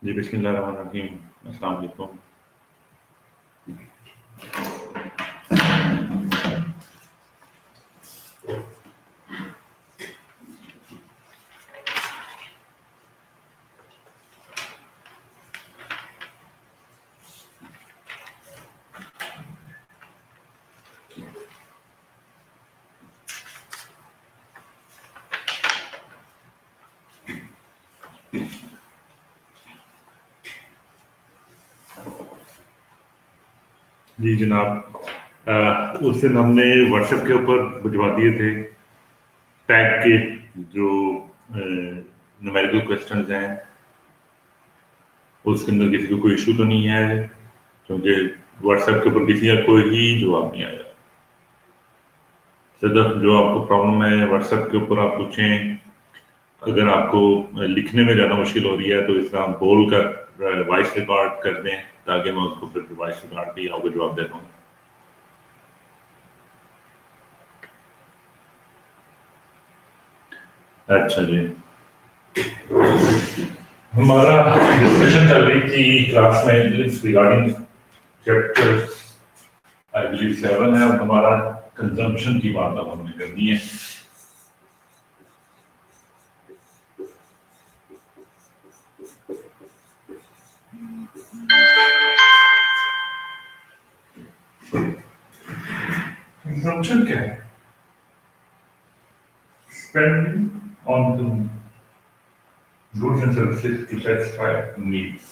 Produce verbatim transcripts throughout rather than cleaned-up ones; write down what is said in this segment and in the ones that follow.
जी बिस्मिल्लाहिर्रहमानिर्रहीम, अस्सलाम वालेकुम। जी जनाब, उस दिन हमने व्हाट्सएप के ऊपर भिजवा दिए थे टैग के जो न्यूमेरिकल क्वेश्चंस हैं। उसके अंदर किसी को कोई इशू तो नहीं है, क्योंकि व्हाट्सएप के ऊपर किसी का कोई ही जवाब नहीं आया। सदफ जो आपको प्रॉब्लम है व्हाट्सएप के ऊपर आप पूछें। अगर आपको लिखने में ज़्यादा मुश्किल हो रही है तो इस तरह बोल कर वॉइस रिकॉर्ड कर दें, ताकि मैं उसको फिर वॉइस रिकॉर्ड भी आपको जवाब दे दूँ। अच्छा जी, हमारा डिस्कशन चल रही थी क्लास में regarding chapter I believe seven है। अब हमारा कंजम्पशन की बात अब हमने करनी है। कंजम्पशन क्या है? Spending on the goods and services to satisfy needs.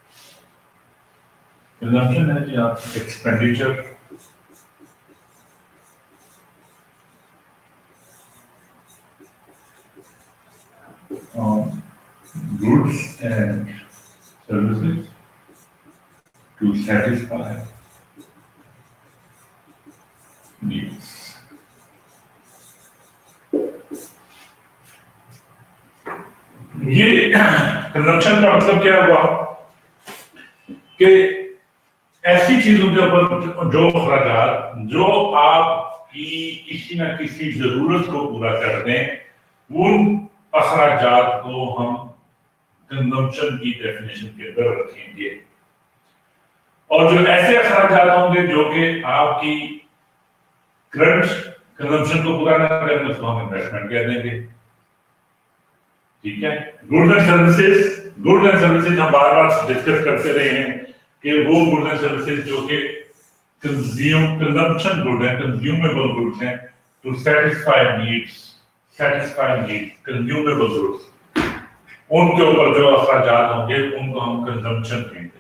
Consumption है जी आप expenditure on goods and services to satisfy needs. ये कंजम्पशन का मतलब क्या हुआ कि ऐसी चीजों के ऊपर जो खर्चात जो आपकी किसी न किसी जरूरत को पूरा कर दें, उन अखराजात को हम कंजम्पशन की डेफिनेशन के अंदर रखेंगे। और जो ऐसे अखराजात होंगे जो कि आपकी करंट कंजम्पशन को पूरा न करें, उसको हम इन्वेस्टमेंट कह देंगे। ठीक है, goods and services goods and services हम बार बार डिस्कस करते रहे हैं कि वो गुड्स एंड सर्विसेज जो कि कंज्यूम कंजम्पशन गुड है, कंज्यूमेबल गुड्स हैं, to satisfy needs satisfy needs consumable goods, उनके ऊपर जो अखराजात होंगे उनको हम कंजम्पशन कहेंगे।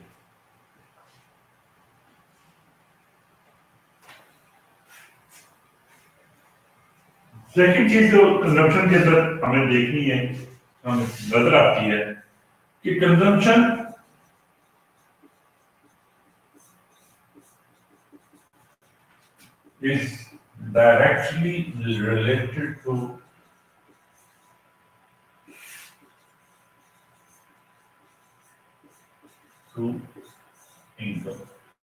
सेकंड चीज जो कंजम्पशन के अंदर हमें देखनी है, हमें नजर आती है कि consumption is directly related to to income।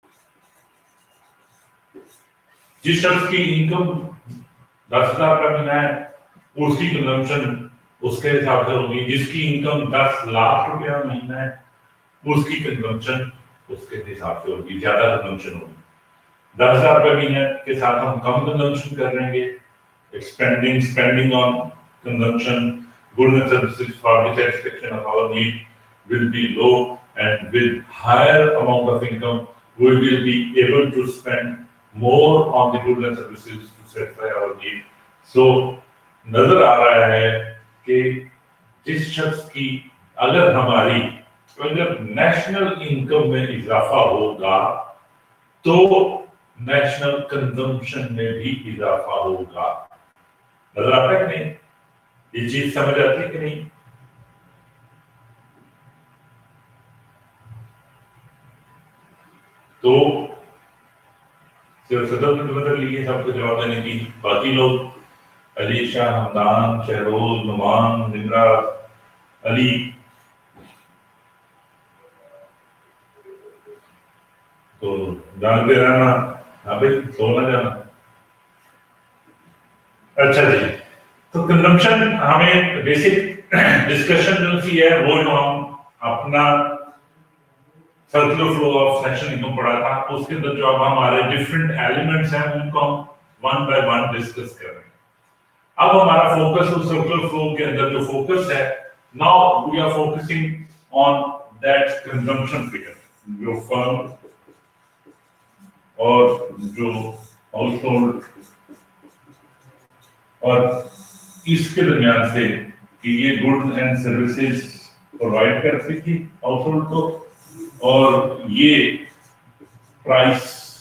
जिस शख्स की इनकम दस हजार का महीना है, उसकी कंजम्पशन उसके हिसाब से होगी। जिसकी इनकम दस लाख रुपया महीना है, उसकी कंजम्पशन उसके हिसाब से होगी, ज्यादा कंजम्पशन होगी। दस हजार रुपये महीने के साथ हम कम कंजम्पशन कर रहेंगे। Expending spending on consumption goods and services for the satisfaction of our need will be low, and with higher amount of income we will be able to spend more on the goods and services to satisfy our need। so नजर आ रहा है कि जिस शख्स की अगर हमारी अगर नेशनल इनकम में इजाफा होगा तो नेशनल कंजम्पशन में भी इजाफा होगा। नजर आता है कि नहीं? ये चीज समझ आती है कि नहीं? तो सिर्फ सदर ने मतलब लिए सबको जवाब देने की, बाकी लोग अली शाह, हमदान, शहरोज, नुमान, निमराज, अली, तो जानते रहना। हाँ भाई, सोना जाना। अच्छा जी, तो कंजम्पशन हमें बेसिक डिस्कशन जो सी है वो जो हम अपना circular flow of national income पढ़ा था, उसके अंदर जो अब हमारे डिफरेंट एलिमेंट्स हैं उनको हम वन बाय वन डिस्कस कर रहे हैं। अब हमारा फोकस उस सर्कुलर फ्लो के अंदर जो फोकस है, now we are focusing on that consumption figure, जो फर्म और जो हाउस होल्ड और इसके दरमियान से कि ये गुड्स एंड सर्विसेज प्रोवाइड करती थी हाउस होल्ड को, और ये price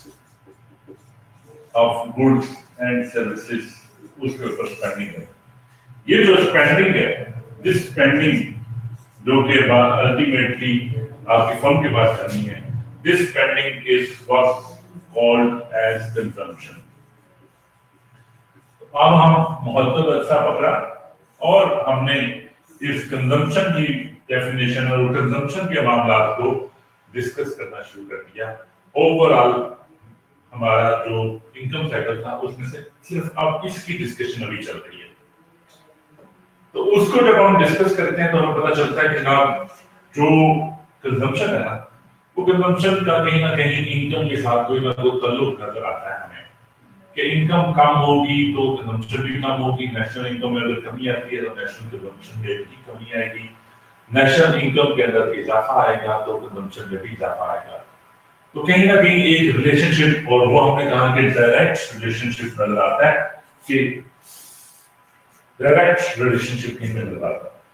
of goods and services उसके ऊपर स्पेंडिंग है। ये जो स्पेंडिंग है, दिस स्पेंडिंग जो के बाद अल्टीमेटली आपकी फर्म के पास करनी है, this spending is what called as consumption. अब हम मुहत्तब अच्छा पकड़ा और हमने इस कंजम्पशन की डेफिनेशन और कंजम्पशन के मामलात को डिस्कस करना शुरू कर दिया। ओवरऑल हमारा जो इनकम साइकिल था उसमें से सिर्फ अब इसकी डिस्कशन अभी चल रही है। तो उसको जब हम डिस्कस करते हैं तो हमें पता चलता है कि जनाब जो कंजम्पशन है ना, वो कंजम्पशन का कहीं ना कहीं इनकम के साथ कोई ना कोई ताल्लुक नजर आता है हमें, कि इनकम कम होगी तो कंजम्पशन भी कम होगी। नेशनल इनकम में अगर कमी आती है तो नेशनल कंजम्पशन में भी कमी आएगी, नेशनल इनकम के अंदर इजाफा आएगा तो कंजम्पशन में भी इजाफा आएगा। तो कहीं ना कहीं एक रिलेशनशिप, और वो हमने कहा कि डायरेक्ट रिलेशनशिप नजर आता है, कि डायरेक्ट रिलेशनशिप कहीं नजर आता है।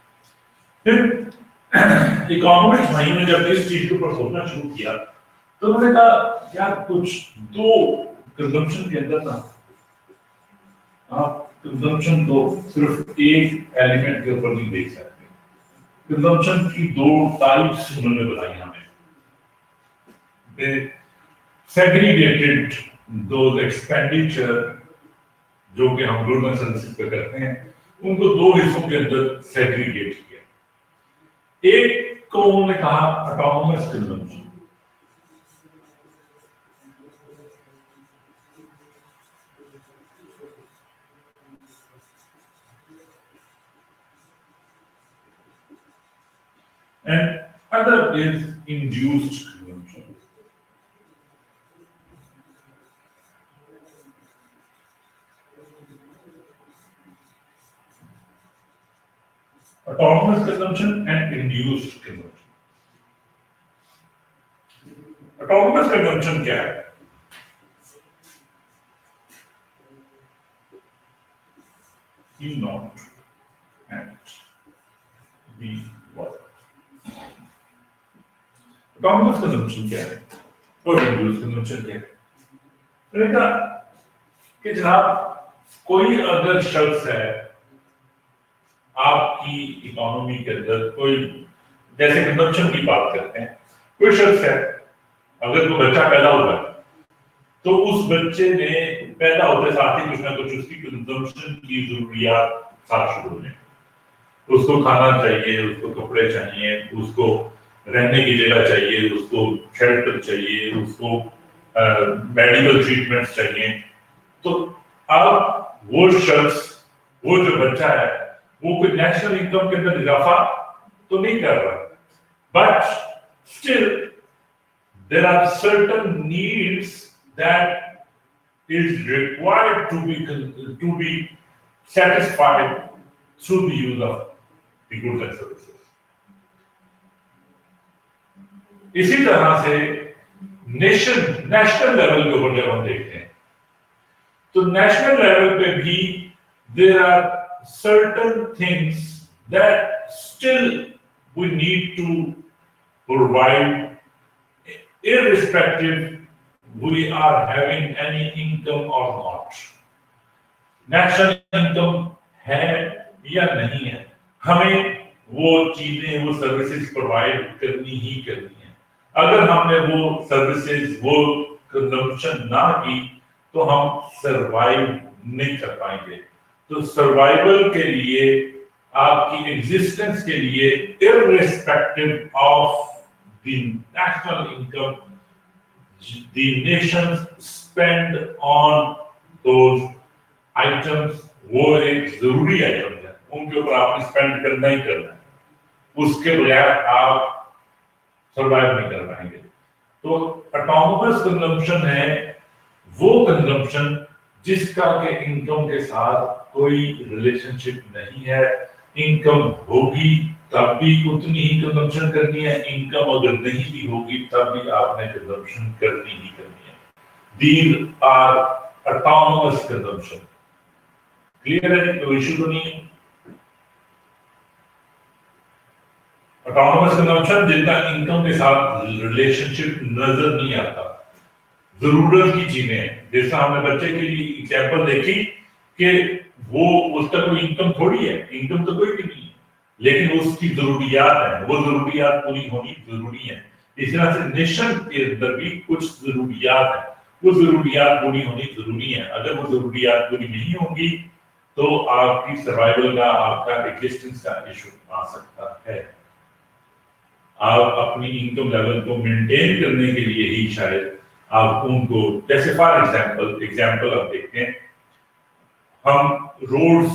फिर इकोनॉमिक्स भाई ने जब इस चीज के ऊपर सोचना शुरू किया तो उन्होंने कहा यार कुछ दो कंजम्पशन के अंदर ना आप कंजम्पशन को सिर्फ एक एलिमेंट के ऊपर नहीं देख सकते। कंजम्पशन की दो टाइप्स उन्होंने बताई हमें, सेग्रीगेटेड दोज एक्सपेंडिचर जो कि हम गुड्स एंड सर्विसेज पे करते हैं, उनको दो हिस्सों के अंदर सेग्रीगेट किया। एक को उन्होंने कहा autonomous consumption, and other is induced consumption. Autonomous consumption and induced consumption. Autonomous consumption क्या है? E naught and B what? Autonomous consumption क्या है और induced consumption क्या है? मैंने कहा कि जनाब कोई अगर शख्स है आपकी इकोनॉमी के अंदर, कोई जैसे कंजम्पशन की बात करते हैं, कोई शख्स है अगर कोई बच्चा पैदा हुआ है तो उस बच्चे ने पैदा होते साथ ही कुछ ना कुछ उसकी कंजम्पशन की जरूरियात साथ शुरू हुई। उसको खाना चाहिए, उसको कपड़े चाहिए, उसको रहने की जगह चाहिए, उसको शेल्टर चाहिए, उसको मेडिकल ट्रीटमेंट चाहिए। तो अब वो शख्स, वो जो बच्चा है, वो कोई नेशनल इनकम के अंदर इजाफा तो नहीं कर रहा, but still there are certain needs that is required to be to be satisfied through the use of the goods and services. इसी तरह से नेशन नेशनल लेवल के ऊपर जब हम देखते हैं तो नेशनल लेवल पे भी there are certain things that still we need to provide irrespective we are having any income or not. National income है या नहीं है, हमें वो चीजें, वो सर्विसेज प्रोवाइड करनी ही करनी है। अगर हमने वो सर्विसेज, वो कंजम्पशन ना की तो हम सरवाइव नहीं कर पाएंगे। तो सर्वाइवल के लिए, आपकी एग्जिस्टेंस के लिए, irrespective of the national income, the nation spend on those items, वो एक जरूरी आइटम है, उनके ऊपर आपने स्पेंड करना ही करना है, उसके बगैर आप सर्वाइव नहीं कर पाएंगे। तो ऑटोनोमस कंजम्पशन है वो कंजम्पशन जिसका के इनकम के साथ कोई रिलेशनशिप नहीं है। इनकम होगी तब भी उतनी ही कंजम्पशन करनी है, इनकम अगर नहीं भी होगी तब भी आपने कंजम्पशन करनी ही करनी है। These are autonomous consumption. Clear है? कोई इशू तो नहीं है। ऑटोनोमस कंजम्पशन जिनका इनकम के साथ रिलेशनशिप नजर नहीं आता, जरूरत की चीजें हैं। जैसा हमने बच्चे के लिए एग्जांपल देखी कि वो उसका कोई इनकम थोड़ी है, इनकम तो कोई भी नहीं है, लेकिन उसकी जरूरियात है, वो जरूरियात पूरी होनी जरूरी है। इस तरह से नेशन के अंदर भी कुछ जरूरियात है, वो जरूरियात पूरी होनी जरूरी है। अगर वो जरूरियात पूरी नहीं होंगी तो आपकी सर्वाइवल का, आपका एग्जिस्टेंस का इशू आ सकता है। आप अपनी इनकम लेवल को मेंटेन करने के लिए ही शायद आप उनको, जैसे फॉर एग्जांपल एग्जांपल आप देखते हैं, हम रोड्स,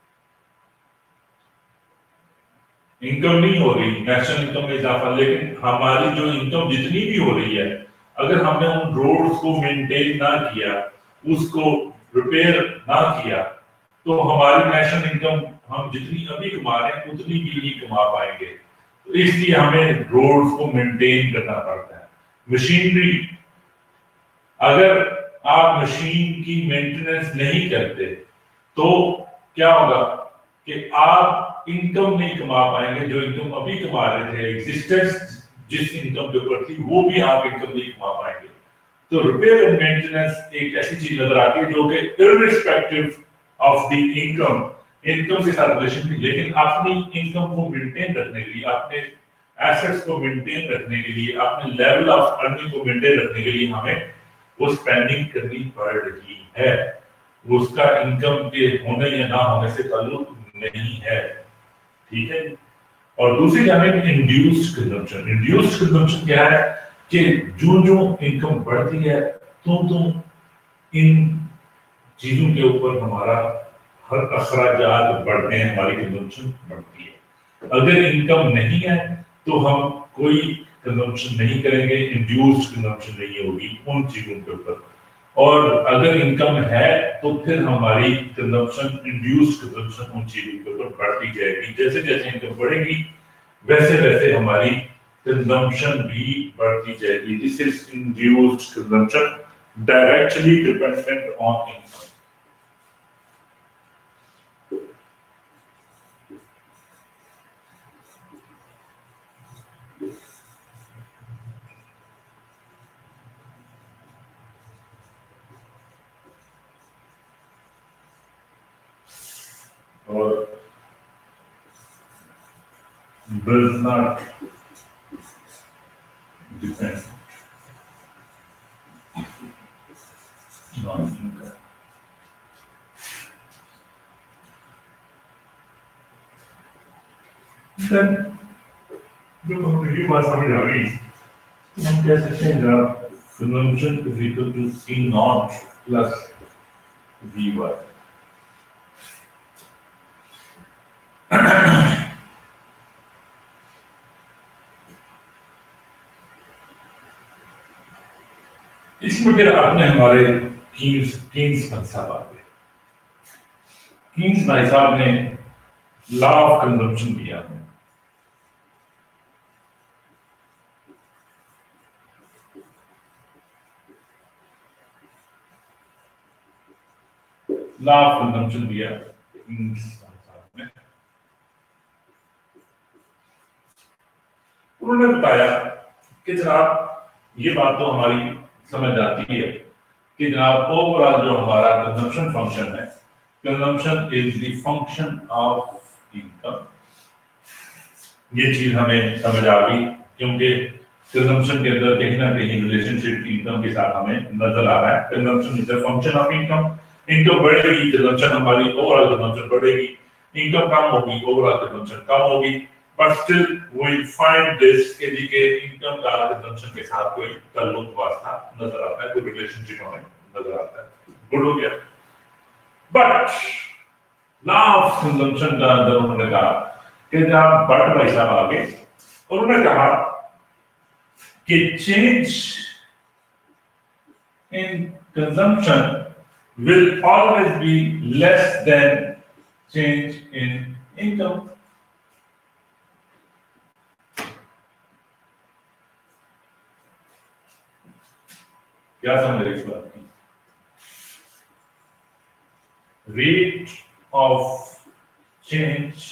इनकम नहीं हो रही, नेशनल इनकम में इजाफा, लेकिन हमारी जो इनकम जितनी भी हो रही है, अगर हमने उन रोड्स को मेंटेन ना किया, उसको रिपेयर ना किया, तो हमारी नेशनल इनकम हम जितनी अभी कमा रहे हैं उतनी भी नहीं कमा पाएंगे। तो इसलिए हमें रोड्स को मेंटेन करना पड़ता है। मशीनरी, अगर आप मशीन की मेंटेनेंस नहीं करते तो क्या होगा कि आप इनकम नहीं कमा पाएंगे। जो इनकम अभी कमा रहे थे, एग्जिस्टेंस जिस इनकम के ऊपर थी, वो भी आप इनकम नहीं कमा पाएंगे। तो रिपेयर एंड मेंटेनेंस एक ऐसी चीज नजर आती है जो कि irrespective of the income, income के साथ रिलेशन थी, लेकिन अपनी इनकम को मेंटेन रखने के लिए, अपने एसेट्स को मेंटेन रखने के लिए, अपने लेवल ऑफ अर्निंग को मेंटेन रखने के लिए हमें वो स्पेंडिंग करनी पड़ रही है। उसका इनकम के होने या ना होने से ताल्लुक नहीं है, ठीक है। और दूसरी जानिब इंड्यूस्ड कंजम्पशन। इंड्यूस्ड कंजम्पशन क्या है कि जो जो इनकम बढ़ती है तो तो इन चीजों के ऊपर हमारा हर अखराजात बढ़ते हैं, हमारी कंजम्पशन बढ़ती है। अगर इनकम नहीं है तो हम कोई कंजम्पशन नहीं करेंगे, इंड्यूस्ड कंजम्पशन नहीं होगी उन चीजों के ऊपर। और अगर इनकम है तो फिर हमारी कंजम्पशन, इंड्यूस्ड कंजम्पशन उन चीजों के ऊपर बढ़ती जाएगी। जैसे जैसे इनकम बढ़ेगी वैसे वैसे हमारी कंजम्पशन भी बढ़ती जाएगी। This is induced consumption directly dependent on income. और does not depend on income. Then जब हम ये बात समझ आ गई तो हम कह सकते हैं जब consumption is equal to C naught plus V one. इसमें फिर आपने हमारे कीन्स कीन्स भाई साहब आ गए। कीन्स भाई साहब ने लॉ ऑफ कंजम्पशन दिया है। लॉ ऑफ कंजम्पशन दिया कीन्स भाई साहब ने। उन्होंने बताया कि जनाब ये बात तो हमारी समझ आती है कि जनाब ओवरऑल जो हमारा कंजम्पशन फंक्शन है, consumption is the function of income. ये चीज हमें समझ आ गई क्योंकि कंजम्पशन के अंदर कहीं ना कहीं रिलेशनशिप इनकम के साथ हमें नजर आ रहा है। Consumption is the function of income. Income बढ़ेगी, कंजम्पशन हमारी ओवरऑल कंजम्पशन बढ़ेगी। इनकम कम होगी, ओवरऑल कंजम्पशन कम होगी। But still we find this कि जी के इनकम का कंजम्पशन के साथ कोई ताल्लुक वास्ता नजर आता है, कोई रिलेशनशिप हमें नजर आता है। गुड हो गया। बट लॉ ऑफ कंजम्पशन का अंदर उन्होंने कहा कि जब बट भाई साहब आगे और उन्होंने कहा कि change in consumption will always be less than change in income. क्या समझ रहे इस बात की? Rate of change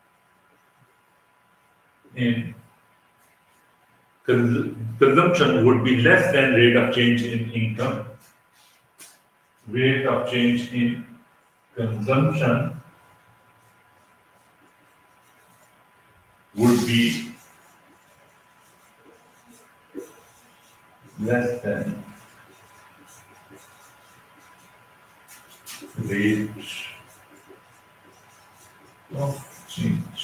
in consumption would be less than rate of change in income. Rate of change in consumption would be less than rate of change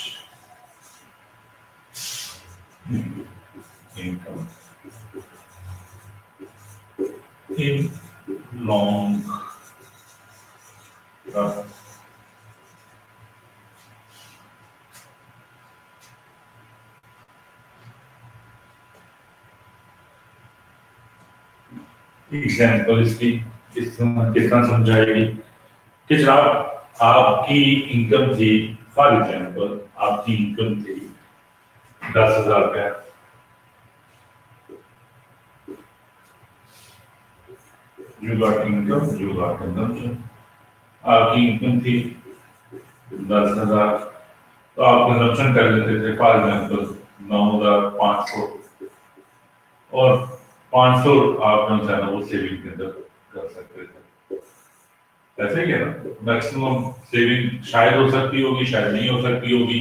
in income in long run. Example इसकी किस कितना समझाएगी कि जनाब आपकी income थी, for example आपकी income थी दस हजार रुपया, you got income, you got consumption. आपकी इनकम थी दस हजार, तो आप कंजम्पशन कर लेते थे फॉर एग्जाम्पल नौ हजार पाँच सौ, और पाँच सौ आप चाहे वो सेविंग के अंदर कर सकते थे। ऐसे ही है ना, मैक्सिमम सेविंग शायद हो सकती होगी, शायद नहीं हो सकती होगी,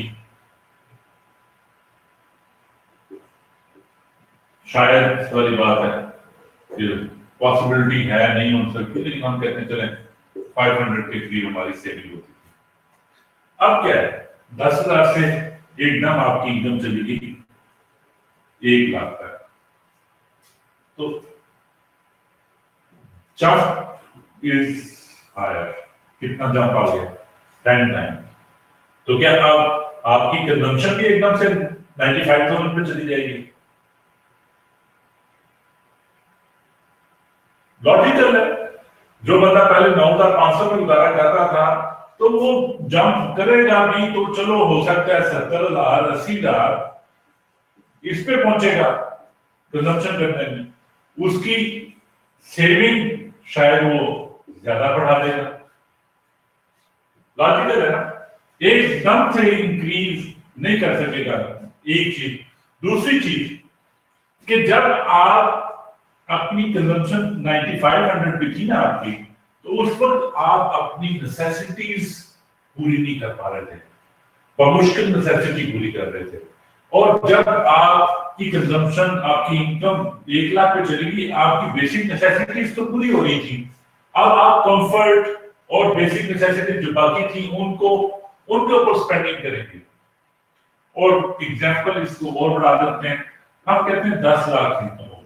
शायद वाली बात है, पॉसिबिलिटी है नहीं हो सकती, लेकिन हम कहते हैं चलें पाँच सौ के करीब हमारी सेविंग होती थी। अब क्या है, दस हजार से एकदम आपकी इनकम चली गई एक लाख तक, तो जंप इज हायर, कितना जंप आ गया, टेन टाइम। तो क्या आप आपकी कंजम्पशन भी एकदम से नाइन्टी फाइव थाउजेंड पे चली जाएगी? लॉजिकल है, जो बंदा पहले नौ हजार पांच सौ में गुजारा कर रहा था, तो वो जंप करेगा भी तो चलो हो सकता है सत्तर हजार अस्सी हजार इस पे पहुंचेगा कंजम्पशन करने में, उसकी सेविंग शायद वो ज्यादा बढ़ा देगा। लॉजिकल है ना, एकदम से इंक्रीज नहीं कर सकेगा, एक चीज। दूसरी चीज कि जब आप अपनी कंजम्पशन नाइन्टी फाइव हंड्रेड पे थी ना आपकी, तो उस वक्त आप अपनी नेसेसिटीज पूरी नहीं कर पा रहे थे, बमुश्किल नेसेसिटी पूरी कर रहे थे। और जब आपकी कंजम्पशन, आपकी इनकम एक लाख पे चलेगी, आपकी बेसिक नेसेसिटीज तो पूरी हो रही थी, अब आप कंफर्ट और बेसिक नेसेसिटीज जो बाकी थी उनको उनके ऊपर स्पेंडिंग करेंगे। और एग्जांपल इसको और बढ़ा देते हैं, हम कहते हैं दस लाख इनकम होगी।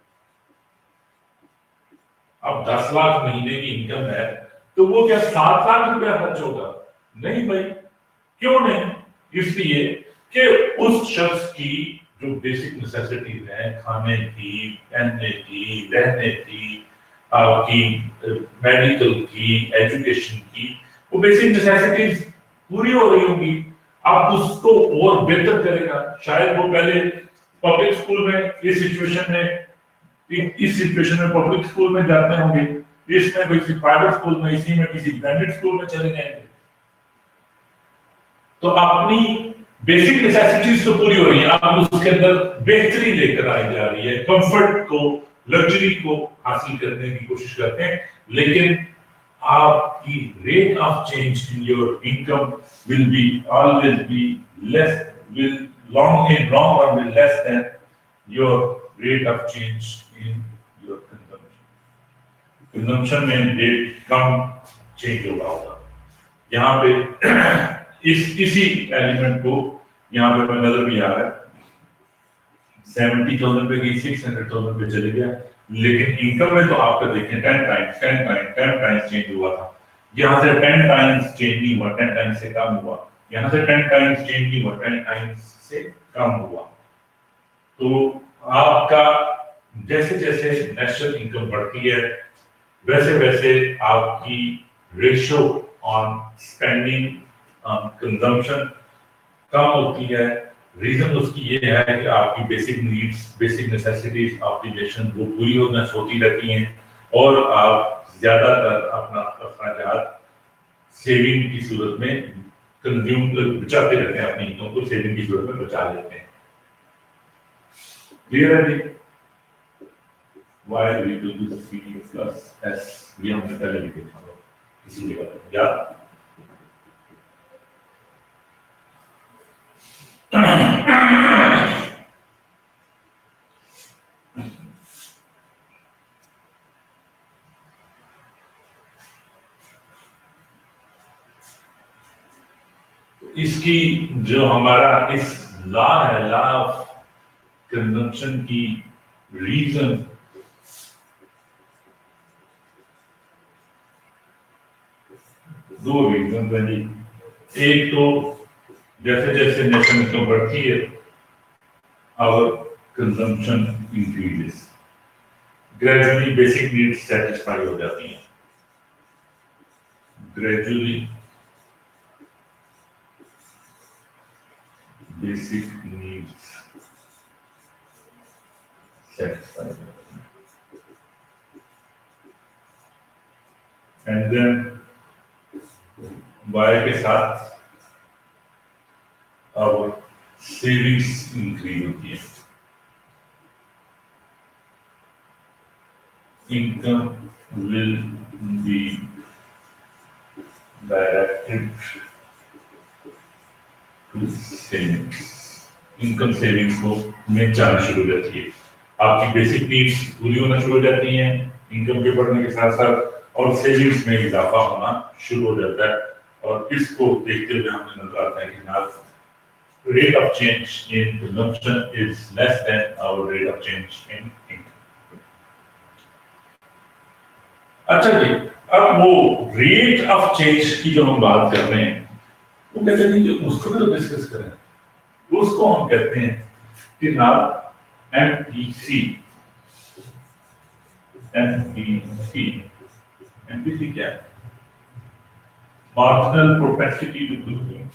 अब दस लाख महीने की इनकम है, तो वो क्या सात लाख रुपया खर्च होगा? नहीं भाई, क्यों नहीं? इसलिए कि उस शख्स की जो बेसिक नेसेसिटीज हैं, खाने की, पहनने की, रहने की, आपकी मेडिकल की, एजुकेशन की, वो बेसिक नेसेसिटीज पूरी हो रही होंगी। आप उसको और बेहतर करेगा। शायद वो पहले पब्लिक स्कूल में इस सिचुएशन में इस सिचुएशन में पब्लिक स्कूल में जाते होंगे, इसमें किसी प्राइवेट स्कूल में, इसी में किसी ब्रांडेड स्कूल में चले जाएंगे। तो अपनी बेसिक नेसेसिटीज तो पूरी हो रही है, आप उसके अंदर बेहतरी लेकर आई जा रही है, कंफर्ट को, लग्जरी को हासिल करने की कोशिश करते हैं, लेकिन आपकी rate of change in your income will be always be less, will long in long run will less than your rate of change in your consumption. Consumption में रेट कम चेंज होगा होगा। यहाँ पे इस इसी एलिमेंट को यहाँ पे मैं नजर भी आ रहा है, सेवेंटी थाउजेंड पे गई, सिक्स हंड्रेड थाउजेंड पे चले गया, लेकिन इनकम में तो आपका देखें ten times ten times ten times change हुआ था। यहाँ से टेन टाइम्स चेंज नहीं हुआ, टेन टाइम्स से कम हुआ। यहाँ से टेन टाइम्स चेंज नहीं हुआ, टेन टाइम्स से कम हुआ। तो आपका जैसे जैसे नेशनल इनकम बढ़ती है वैसे वैसे आपकी रेशियो ऑन स्पेंडिंग कंजम्पशन कम होती है। रीजन उसकी ये है कि आपकी basic needs, basic necessities, obligation वो पूरी होना होती रहती हैं और आप ज्यादातर अपना अखराजात सेविंग की सूरत में कंज्यूम बचाते रहते हैं, अपनी इनकम को सेविंग की सूरत में बचा लेते हैं। क्लियर है जी? Why we do this C plus S, ये हमने पहले भी देखा था इसी जगह याद। इसकी जो हमारा इस लॉ है, लॉ ऑफ कंजम्पशन की रीजन दो रीजन है जी। एक तो जैसे जैसे नेशनल इनकम बढ़ती है our consumption increases, gradually basic needs satisfy हो जाती हैं, gradually basic needs satisfied, and then y के साथ our savings increase होती है, income will be directed savings, income savings को में जाना शुरू हो जाती है। आपकी बेसिक नीड्स पूरी होना शुरू हो जाती हैं इनकम के बढ़ने के साथ साथ, और सेविंग्स में इजाफा होना शुरू हो जाता है। और इसको देखते हुए हमें नजर आता है कि ना rate of change in consumption is less than our rate of change in income. अच्छा जी, अब वो रेट ऑफ चेंज की जो हम बात कर रहे हैं वो कहते हैं कि उसको भी तो डिस्कस करें। उसको हम कहते हैं कि ना M P C, M P C, M P C क्या है? Marginal propensity to consume.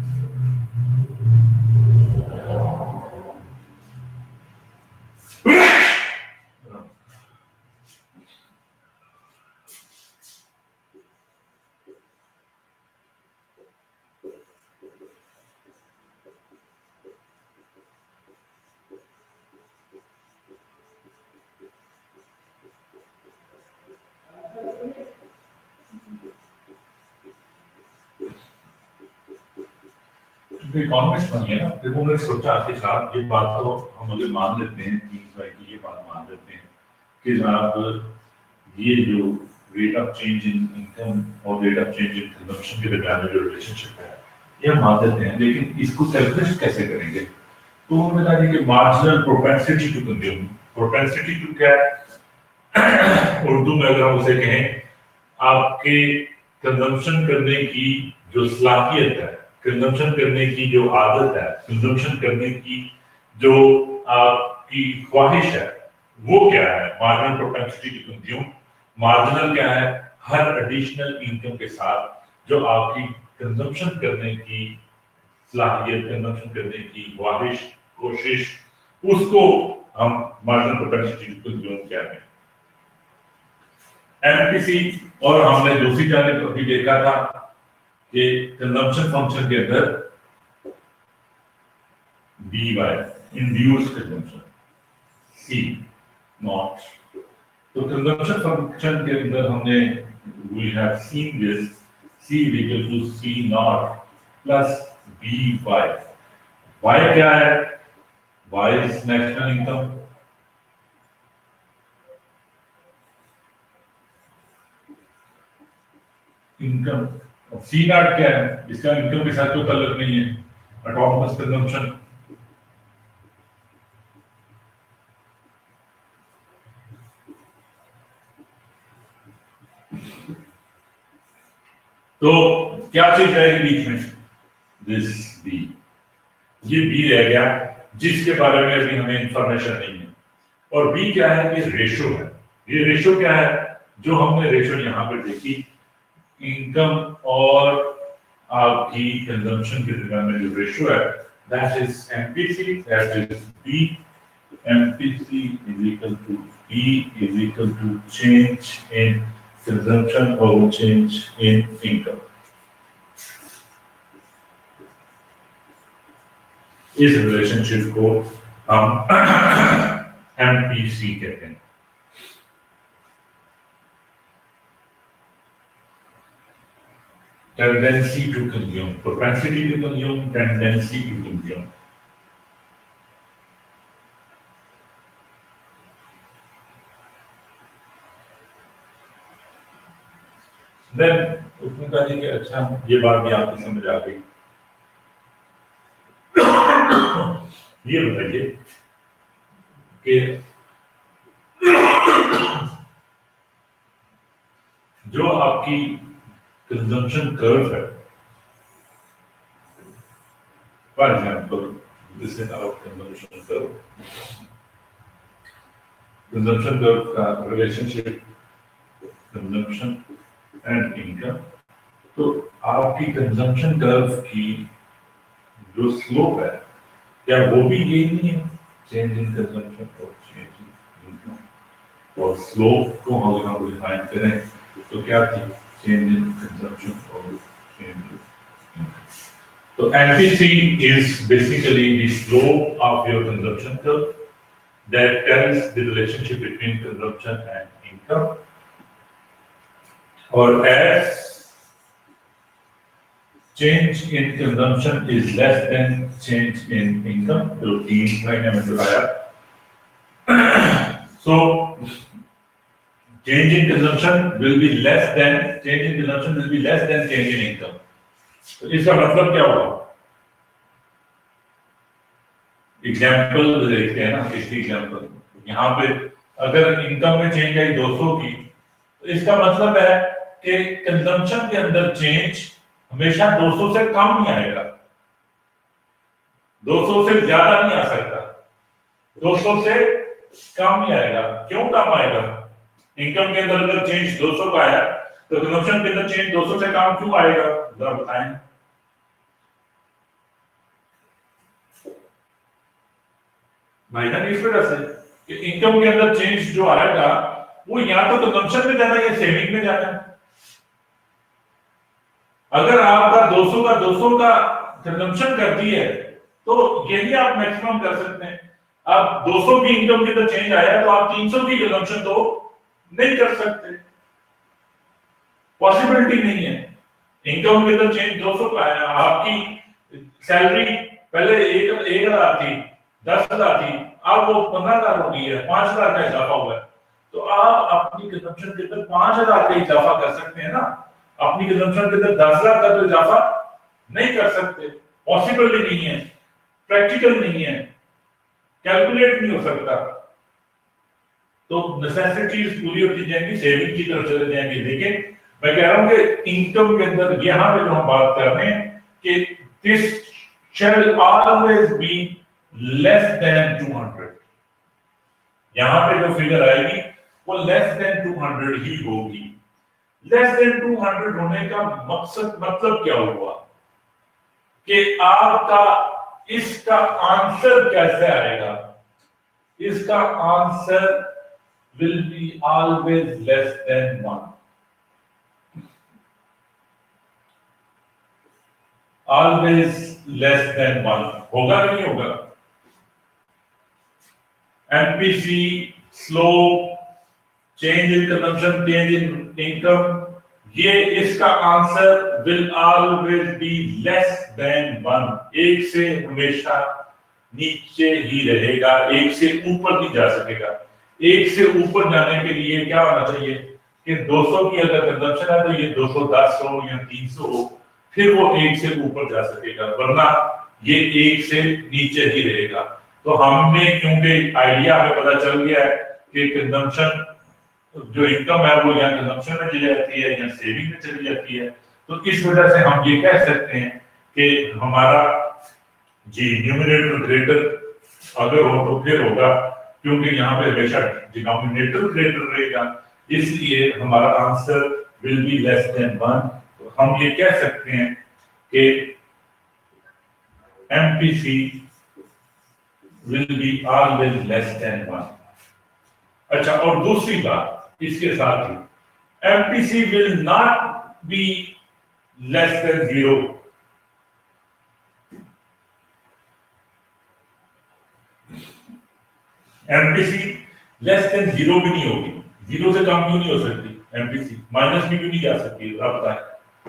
Economics बनी है ना, देखो उन्होंने सोचा के साथ ये बात तो हम लोग मान लेते हैं, तीन साल की ये बात मान लेते हैं कि जनाब ये जो rate of change in income और rate of change in consumption के दरमियान जो रिलेशनशिप है ये हम मान लेते हैं, लेकिन इसको कैलकुलेट कैसे करेंगे? तो उन्होंने कहा कि marginal propensity to consume, propensity to क्या है उर्दू में अगर हम उसे कहें, आपके कंजम्पशन करने की जो सलाहियत है, कंजम्पशन करने की जो आदत है, कंजम्पशन करने की जो आपकी ख्वाहिश है वो क्या है? Marginal propensity to consume. Marginal क्या है? हर एडिशनल इनकम के साथ जो आपकी कंजम्पशन करने की सलाहियत, कंजम्पशन करने की ख्वाहिश, कोशिश, उसको हम मार्जिनल प्रोपेंसिटी टू कंज्यूम कहते हैं। एमपीसी और हमने दूसरी जानिब अभी देखा था कि कंजम्पशन फंक्शन के अंदर D Y induced consumption C naught, तो कंजम्पशन फंक्शन के अंदर हमने we have seen this C equal to C not plus B Y. Y क्या है? Y is national income, income. C naught क्या है? इसका इनकम के साथ कोई ताल्लुक नहीं है, ऑटोनोमस कंजम्पशन। तो क्या चीज रहेगी बीच में? दिस बी, ये बी रह गया जिसके बारे में अभी हमें इंफॉर्मेशन नहीं है। और बी क्या है कि रेशो है। ये रेशो क्या है, जो हमने रेशो यहाँ पे देखी, इनकम और आपकी कंजम्पशन के दरमियान में जो रेशो है, that is MPC, that is B. MPC is equal to B is equal to change in consumption और चेंज इन इनकम। इस रिलेशनशिप को हम एमपीसी कहते हैं। Tendency to consume, propensity to consume, tendency to consume. Then उसमें कहा कि अच्छा ये बात भी आपको समझ आ गई। ये बताइए कि जो आपकी कंजम्पशन कर्व है, for example this is our consumption curve. Consumption curve का रिलेशनशिप कंजम्पशन एंड इनकम। तो आपकी कंजम्पशन कर्व की जो स्लोप है, क्या वो भी यही नहीं है, चेंज इन कंजम्पशन और चेंज इन इनकम। और स्लोप को अगर हम डिफाइन करें तो क्या थी, change in consumption or change in income. So N P C is basically the slope of your consumption curve that tells the relationship between consumption and income. Or as change in consumption is less than change in income, तो तीन महीने में दिखाया। So change in consumption will be less than change in consumption will be less than change in income. तो इसका मतलब क्या होगा? एग्जाम्पल देखते हैं ना, किसी एग्जाम्पल यहाँ पे अगर इनकम में चेंज आई दो सौ की, तो इसका मतलब है कि कंजम्पशन के अंदर चेंज हमेशा दो सौ से कम नहीं आएगा, दो सौ से ज्यादा नहीं आ सकता, दो सौ से कम ही आएगा। क्यों कम आएगा? इनकम के अंदर अगर चेंज दो सौ का आया तो कंजम्पशन के अंदर चेंज दो सौ से कम क्यों आएगा, जरा बताएं। भाई ना इस वजह से कि इनकम के अंदर चेंज जो आएगा वो या तो कंजम्पशन में जाना है या सेविंग में जाना है। अगर आपका दो सौ का दो सौ का कंजम्पशन करती है तो यही आप मैक्सिमम कर सकते हैं। अब दो सौ की इनकम के अंदर चेंज आया तो आप तीन सौ की कंजम्पशन तो नहीं कर सकते, पॉसिबिलिटी नहीं है। इनकम के अंदर चेंज दो सौ का आया, आपकी सैलरी पहले एक एक हजार थी, दस हजार थी, अब वो पंद्रह हजार हो गई है, पांच हजार का इजाफा हुआ है, तो आप अपनी कंजम्पशन के अंदर पांच हजार का इजाफा कर सकते हैं ना। अपनी कंजम्पशन के अंदर दस हजार का तो इजाफा नहीं कर सकते, पॉसिबल नहीं है, प्रैक्टिकल नहीं है, कैलकुलेट नहीं हो सकता। तो नेसेसिटीज पूरी होती जाएंगी, सेविंग की तरफ चले जाएंगे। लेकिन मैं कह रहा हूं कि इनकम के अंदर यहां पे जो हम बात कर रहे हैं कि this shall always be less than two hundred, यहां पे जो फिगर आएगी वो लेस देन टू हंड्रेड ही होगी। लेस देन टू हंड्रेड होने का मकसद मतलब क्या हुआ कि आपका इसका आंसर कैसे आएगा, इसका answer will be always less than one, always less than one होगा नहीं होगा। M P C, slope, change in consumption, change in income, ये इसका answer will always be less than one, एक से हमेशा नीचे ही रहेगा, एक से ऊपर नहीं जा सकेगा। एक से ऊपर जाने के लिए क्या होना चाहिए कि दो सौ की अगर कंजम्पशन है तो ये दो सौ दस हो या तीन सौ हो, फिर वो एक से ऊपर जा सकेगा, वरना ये एक से नीचे ही रहेगा। तो हमने क्योंकि आइडिया हमें पता चल गया है कि कंजम्पशन जो इनकम है वो या कंजम्पशन में चली जाती है या सेविंग में चली जाती है, तो इस वजह से हम ये कह सकते हैं कि हमारा जी न्यूमरेटर ग्रेटर अगर हो तो फिर होगा क्योंकि यहाँ पे हमेशा डिनोमिनेटर ग्रेटर रहेगा, इसलिए हमारा answer will be less than one. तो हम ये कह सकते हैं कि MPC will be always less than one. अच्छा, और दूसरी बात इसके साथ ही, MPC will not be less than zero. MPC less than zero भी नहीं होगी, जीरो से कम क्यों नहीं हो सकती एमपीसी, माइनस भी क्यों नहीं जा सकती, आप बताएं।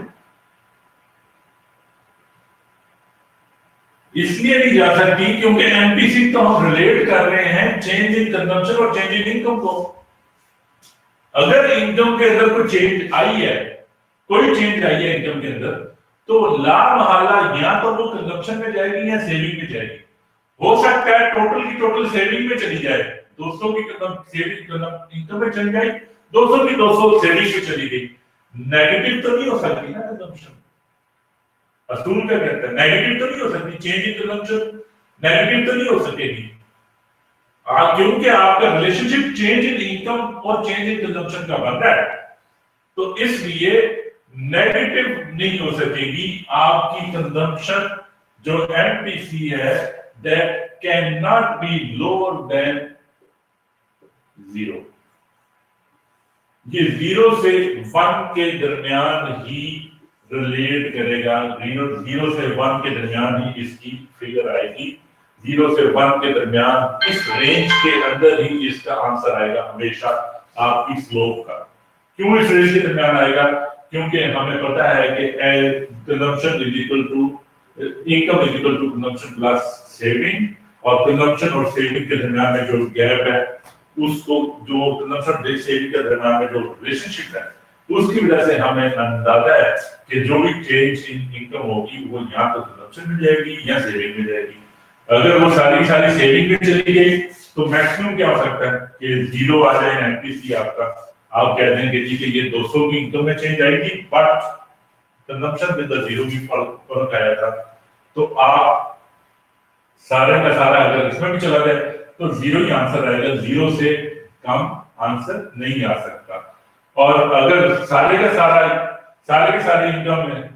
इसलिए नहीं जा सकती क्योंकि एमपीसी तो हम रिलेट कर रहे हैं चेंज इन कंजम्पशन और चेंज इन इनकम को। अगर इनकम के अंदर कोई चेंज आई है, कोई चेंज आई है इनकम के अंदर, तो ला महला या तो वो कंजम्पशन में जाएगी या सेविंग में जाएगी। हो सकता है टोटल की टोटल सेविंग में चली जाए, दो सौ की सेविंग इनकम में चली जाए, दो सौ की दो सौ सेविंग में चली गई। नेगेटिव तो नहीं हो सकती ना कंजम्पशन, असूल क्या कहता है, नेगेटिव तो नहीं हो सकती, चेंज इन कंजम्पशन नेगेटिव तो नहीं हो सकेगी। आज क्योंकि आपका रिलेशनशिप चेंज इन इनकम और चेंज इन कंजम्पशन का बन रहा है, तो इसलिए नेगेटिव नहीं हो सकेगी आपकी कंजम्पशन। जो एमपीसी है that can not be lower than zero. ये जीरो से वन के दरमियान ही रिलेट करेगा, जीरो जीरो से वन के दरमियान ही इसकी फिगर आएगी, जीरो से वन के दरमियान इस रेंज के अंदर ही इसका आंसर आएगा हमेशा आपकी स्लोप का। क्यों इस रेंज के दरमियान आएगा? क्योंकि हमें पता है कि consumption is equal to income is equal to consumption plus saving, और कंजम्पशन और सेविंग के दरमियान में जो गैप है, उसको जो कंजम्पशन सेविंग के दरमियान में जो रिलेशनशिप है, उसकी वजह से हमें अंदाजा है कि जो भी चेंज इन इनकम होगी वो या तो कंजम्पशन में जाएगी या सेविंग में जाएगी। अगर वो सारी सारी सेविंग में चली गई तो मैक्सिमम क्या हो सकता है कि जीरो आ जाए एमपीसी आपका। आप कह देंगे जी कि ये दो सौ की इनकम में चेंज आएगी बट कंजम्पशन में तो जीरो की फर्क आया था, तो आप सारे का सारा अगर इसमें भी चला जाए तो जीरो ही आंसर आएगा, जीरो से कम आंसर नहीं आ सकता। और अगर सारे का सारा सारे के सारे इनकम में,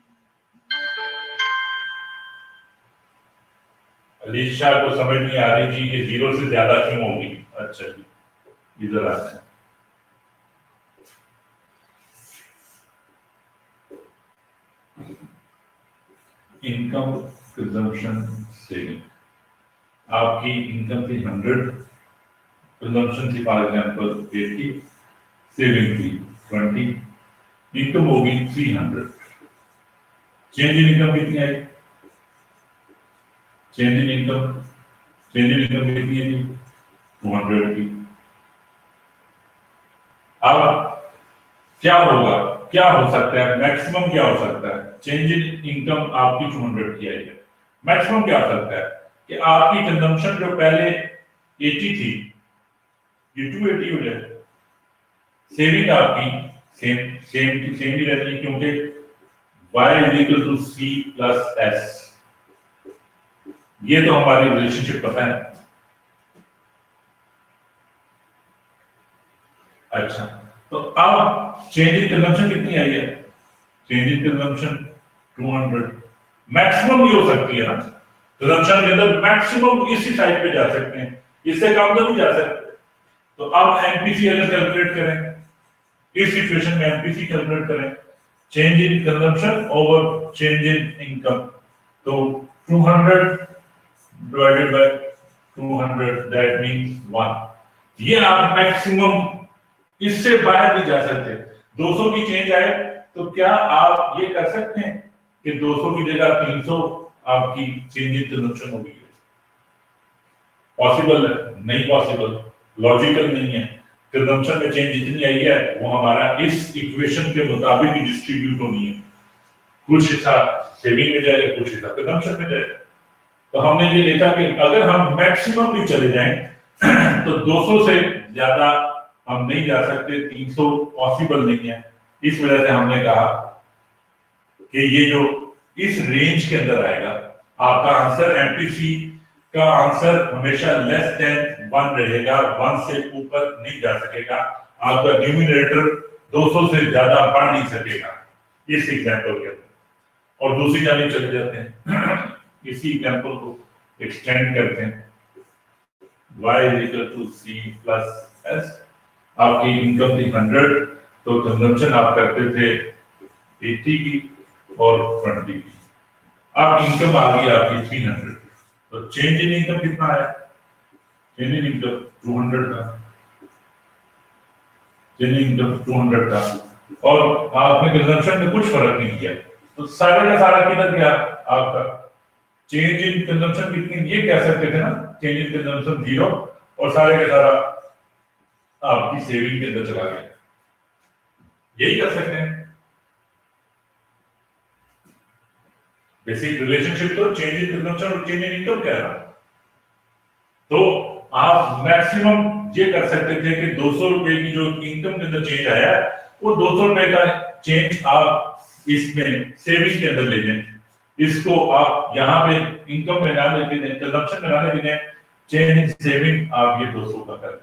अलीशा को समझ नहीं आ रही जी कि जीरो से ज्यादा क्यों होगी। अच्छा जी, इधर आते हैं। इनकम कंजम्पशन सेविंग, आपकी इनकम थी हंड्रेड, कंजम्पशन थी फॉर एग्जांपल एटी, सेविंग थी ट्वेंटी, इनकम होगी three hundred. Change in income कितनी आई? Change in income change in income कितनी है? टू हंड्रेड की। अब क्या होगा, क्या हो सकता है, मैक्सिमम क्या हो सकता है? चेंज इन इनकम आपकी टू हंड्रेड की आई है, मैक्सिमम क्या हो सकता है कि आपकी कंजम्पशन जो पहले एटी थी ये टू एटी हो जाए, सेविंग आपकी सेम सेम सेम ही रहती है क्योंकि y is equal to c plus s, ये तो हमारी रिलेशनशिप पता है। अच्छा, तो अब चेंज इन कंजम्पशन कितनी आई है? Change in consumption two hundred, maximum भी हो सकती है ना कंजम्पशन के अंदर, मैक्सिमम इसी साइड पे जा सकते हैं, इससे कम तो नहीं जा सकते। तो अब एमपीसी अगर कैलकुलेट करें, इस सिचुएशन में एमपीसी कैलकुलेट करें, change in consumption over change in income, तो two hundred divided by two hundred that means one. ये आप मैक्सिमम, इससे बाहर नहीं जा सकते। दो सौ की चेंज आए तो क्या आप ये कर सकते हैं कि दो सौ की जगह तीन सौ आपकी चेंज इन कंजम्पशन होगी? पॉसिबल है? नहीं पॉसिबल, लॉजिकल नहीं है। कंजम्पशन में चेंज जितनी आई है वो हमारा इस इक्वेशन के मुताबिक ही डिस्ट्रीब्यूट होनी है, कुछ हिस्सा सेविंग में जाएगा, कुछ हिस्सा कंजम्पशन में जाएगा। तो हमने ये देखा कि अगर हम मैक्सिमम भी चले जाएं तो दो सौ से ज्यादा हम नहीं जा सकते, तीन सौ पॉसिबल नहीं है। इस वजह से हमने कहा कि ये जो इस रेंज के अंदर आएगा आपका आंसर, एमपीसी का आंसर हमेशा लेस देन वन रहेगा, वन से ऊपर नहीं जा सकेगा, आपका न्यूमिनेटर दो सौ से ज्यादा बढ़ नहीं सकेगा इस एग्जाम्पल के अंदर। और दूसरी जाने चले जाते हैं, इसी एग्जाम्पल को एक्सटेंड करते हैं, y is equal to c plus s, आपकी इनकम थी हंड्रेड, तो कंजम्पशन आप करते थे अस्सी की और बीस की, अब इनकम आ गई आपकी तीन सौ, तो चेंज इन इनकम कितना है, चेंज इन इनकम दो सौ का, चेंज इन इनकम दो सौ का, और आपने कंजम्पशन में कुछ फर्क नहीं किया, तो सारा का सारा किधर गया आपका, चेंज इन कंजम्पशन कितनी, ये कह सकते थे ना, चेंज इन कंजम्पशन जीरो, और सारे का सारा आपकी सेविंग के अंदर चला गया, यही कर सकते हैं। बेसिक रिलेशनशिप तो चेंज इन कंजम्पशन और चेंज इन इनकम क्या है, तो आप मैक्सिमम ये कर सकते थे कि दो सौ रुपए की जो इनकम के अंदर चेंज आया वो दो सौ रुपए का चेंज आप इसमें सेविंग के अंदर ले लें, इसको आप यहाँ पे इनकम में ना लेके दें, कंजम्पशन में ना लेके दें, चेंज इन सेविंग आप ये दो सौ का कर दें।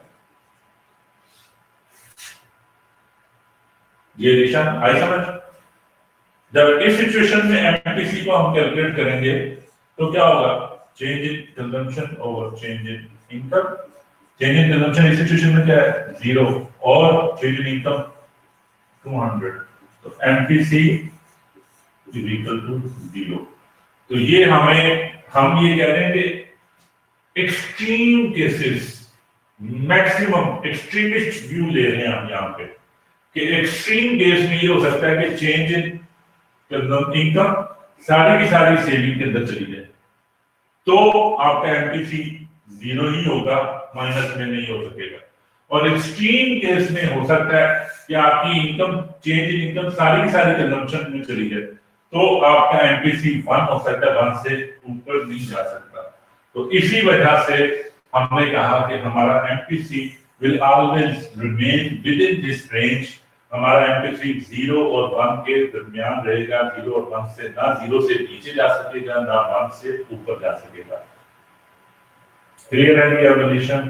ये निशान आई समझ। जब इस सिचुएशन में एमपीसी को हम कैलकुलेट करेंगे तो क्या होगा, change in consumption over change in income, change in consumption इस सिचुएशन में क्या है जीरो, और चेंज इन इनकम दो सौ, तो MPC is equal to zero. तो ये हमें, हम ये कह रहे हैं कि extreme cases, maximum extremist view ले रहे हैं हम यहाँ पे, कि एक्सट्रीम केस में ये हो सकता है कि चेंज इन इनकम सारी की सारी सेविंग के अंदर चली जाए, तो आपका एमपीसी जीरो ही होगा, माइनस में नहीं हो सकेगा। और एक्सट्रीम केस में हो सकता है कि आपकी इनकम, चेंज इन इनकम सारी की सारी कंजम्पशन में चली जाए, तो आपका एमपीसी वन हो सकता है, वन से ऊपर नहीं जा सकता। तो इसी वजह से हमने कहा कि हमारा MPC will always remain within this range, हमारा एमपीसी जीरो और वन के दरमियान रहेगा, जीरो और वन से ना जीरो से नीचे जा सकेगा, ना वन से ऊपर जा सकेगा। क्लियर है क्या कंडीशन?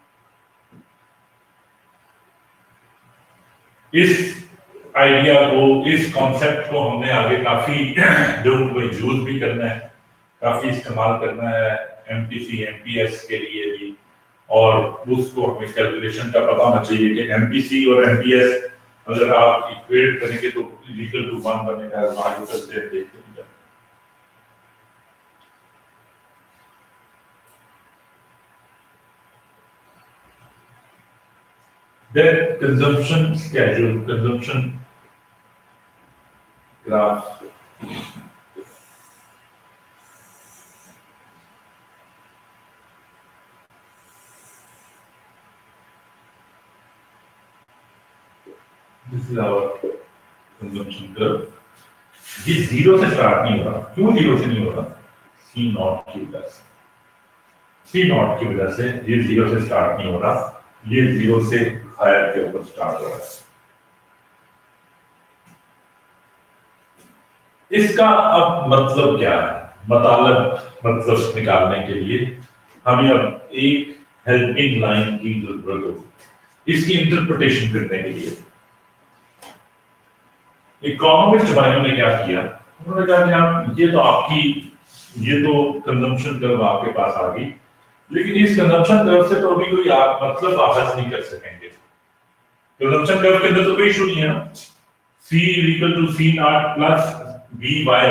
इस आइडिया को, इस कॉन्सेप्ट को हमने आगे काफी लोगों को यूज भी करना है, काफी इस्तेमाल करना है एमपीसी एमपीएस के लिए भी, और उसको हमें कैलकुलेशन का पता होना चाहिए कि एमपीसी और एमपीएस अगर आप इक्वेट करेंगे तो इक्वल टू वन बनेगा। आगे चलते हैं, देखते हैं। Then consumption schedule, consumption graph. This is our consumption curve. ये जीरो से स्टार्ट नहीं हो रहा, क्यों जीरो से नहीं हो रहा? सी नॉट की वजह से, सी नॉट की वजह से ये जीरो से स्टार्ट नहीं हो रहा, ये जीरो से हायर के ऊपर स्टार्ट हो रहा है। इसका अब मतलब क्या है? मतलब मतलब निकालने के लिए हमें अब एक हेल्पिंग लाइन की जरूरत होगी इसकी इंटरप्रिटेशन करने के लिए। इकोनॉमिस्ट भाइयों ने क्या किया, उन्होंने कहा कि आप ये तो आपकी ये तो कंजम्पशन कर्व आपके पास आ गई, लेकिन इस कंजम्पशन कर्व से तो अभी कोई आप मतलब वापस नहीं कर सकेंगे। कंजम्पशन कर्व के अंदर तो कोई इशू नहीं है ना, C equal to C nought plus B by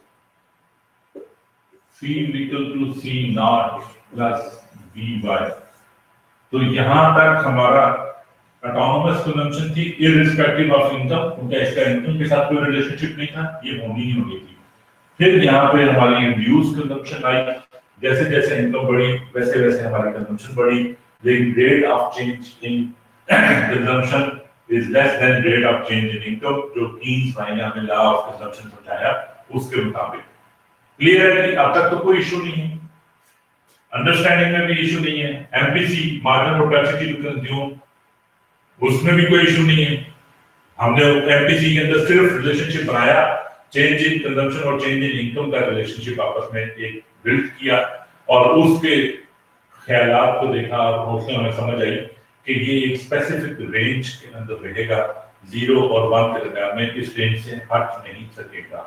C equal to C nought plus B by, तो यहां तक हमारा ऑटोनोमस कंजम्पशन थी इररिस्पेक्टिव ऑफ इनकम, उनका इसका इनकम के साथ कोई रिलेशनशिप नहीं था, ये होनी ही होनी थी। फिर यहाँ पे हमारी रिड्यूस कंजम्पशन आई, जैसे जैसे इनकम बढ़ी वैसे वैसे हमारी कंजम्पशन बढ़ी, लेकिन rate of change in consumption is less than rate of change in income, जो कीन्स भाई ने हमें लॉ ऑफ कंजम्पशन समझाया उसके मुताबिक। क्लियर है कि अब तक तो कोई इशू नहीं है, अंडरस्टैंडिंग में भी इशू नहीं है, MPC marginal productivity to consume उसमें भी कोई इशू नहीं है। हमने एमपीसी के अंदर सिर्फ रिलेशनशिप बनाया, चेंज इन कंजम्पशन और चेंज इन इनकम का रिलेशनशिप आपस में एक बिल्ड किया, और उसके ख्यालात को देखा और उसमें हमें समझ आई कि ये एक स्पेसिफिक रेंज के अंदर रहेगा, जीरो और वन के दरमियान में, इस रेंज से हट नहीं सकेगा।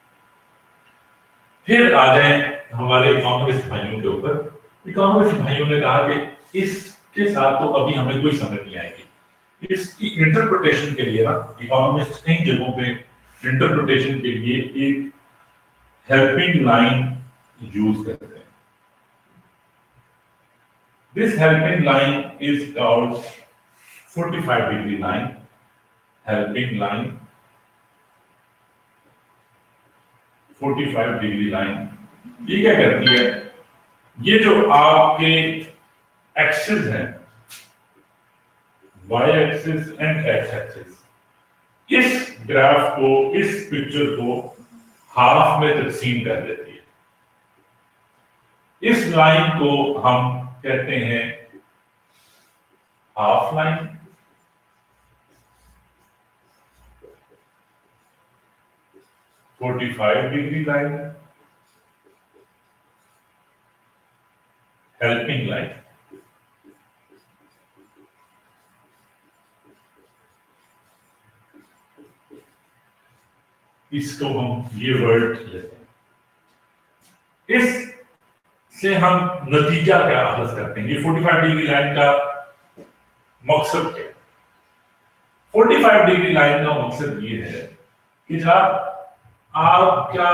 फिर आ जाए हमारे इकोनॉमिस्ट भाइयों के ऊपर। इकोनॉमिस्ट भाइयों ने कहा कि इसके साथ तो अभी हमें कोई समझ नहीं आएगी। इसकी इंटरप्रिटेशन के लिए ना इकोनॉमिस्ट कई जगहों पे इंटरप्रिटेशन के लिए एक हेल्पिंग लाइन यूज करते हैं। This helping line is called forty-five degree line, helping line, forty-five degree line। ये क्या करती है? ये जो आपके एक्सिस हैं, y axis and x axis, इस ग्राफ को, इस पिक्चर को हाफ में तकसीम कर देती है। इस लाइन को हम कहते हैं half line, forty-five degree line, helping line. इसको हम ये वर्ड लेते हैं। इस से हम नतीजा क्या हासिल करते हैं? ये पैंतालीस डिग्री लाइन का मकसद क्या है? पैंतालीस डिग्री लाइन का मकसद ये है कि जब आपका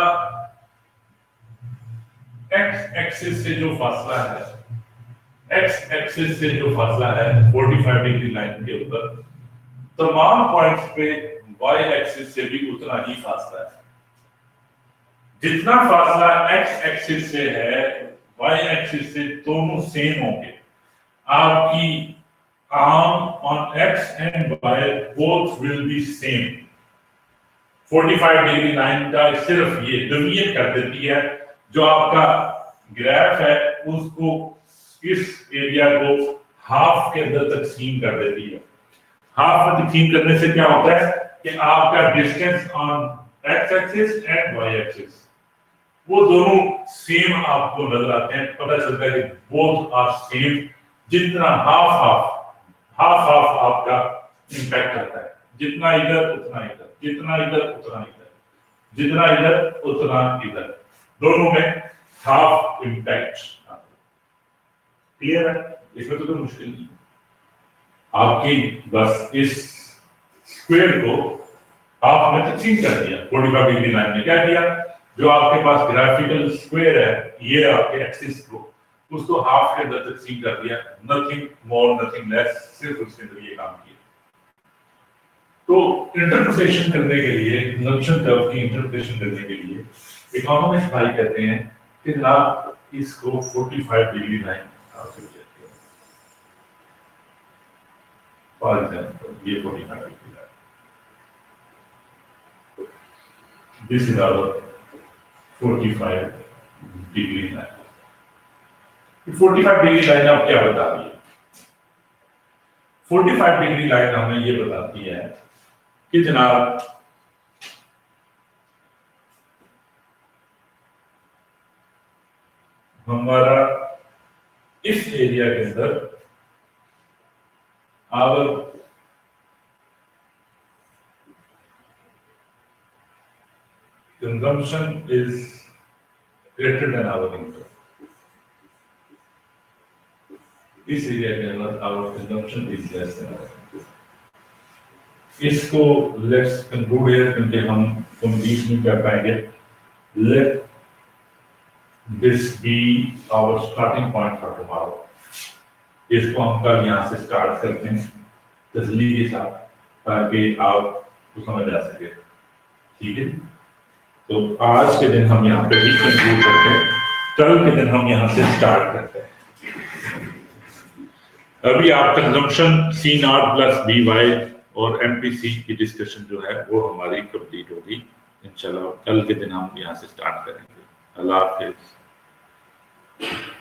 एक्स एक्सिस से जो फासला है, एक्स एक्सिस से जो फासला है पैंतालीस डिग्री लाइन के ऊपर, तमाम पॉइंट्स पे वाई एक्सिस से भी उतना ही फासला है। जितना फासला एक्स एक्सिस से है, वाई एक्सिस से दोनों सेम होंगे। आपकी arm on X and Y both will be same. पैंतालीस डिग्री लाइन का सिर्फ ये डिवीएट कर देती है, जो आपका ग्राफ है उसको, इस एरिया को हाफ के अंदर तकसीम कर देती है। हाफ में तकसीम करने से क्या होता है कि आपका distance on X axis and Y axis वो दोनों सेम आपको नजर आते हैं। पता चलता है कि बोथ आर सेम। जितना हाफ हाफ हाफ हाफ आपका इंपैक्ट करता है, जितना इधर उतना इधर, जितना इधर उतना इधर, जितना इधर उतना इधर, दोनों में हाफ इंपैक्ट। क्लियर है? इसमें तो कोई मुश्किल नहीं। आपकी बस इस स्क्वायर को हाफ में तकसीम कर दिया। पैंतालीस डिग्री लाइन में क्या किया? जो आपके पास ग्राफिकल स्क्वायर है, ये आपके एक्सिस को, उसको हाफ के अंदर तकसीम कर दिया। नथिंग मोर नथिंग लेस, सिर्फ उसके अंदर ये काम किया। तो इंटरप्रिटेशन करने के लिए, नक्शन कर्व की इंटरप्रिटेशन करने के लिए इकोनॉमिस्ट भाई कहते हैं कि जनाब इसको पैंतालीस डिग्री लाइन हासिल करते हैं। फॉर एग्जांपल ये पैंतालीस degree line, this is our पैंतालीस डिग्री लाइन। पैंतालीस डिग्री लाइन आप क्या बता रही है? पैंतालीस डिग्री लाइन हमें ये बताती है कि जनाब हमारा इस एरिया के अंदर our consumption is greater than our income. इस एरिया के अंदर our consumption is less than our income. इसको let's conclude here क्योंकि हम complete नहीं कर पाएंगे। Let this be our starting point for tomorrow. इसको हम कल यहाँ से start करते हैं तसल्ली के साथ, ताकि आपको समझ आ सके। ठीक है? तो आज के दिन हम यहाँ पे भी कंक्लूड करते हैं, कल के दिन हम यहाँ से स्टार्ट करते हैं। अभी आप consumption C not plus B Y और एमपीसी की डिस्कशन जो है वो हमारी कंप्लीट होगी इंशाल्लाह। कल के दिन हम यहाँ से स्टार्ट करेंगे। अल्लाह हाफिज़।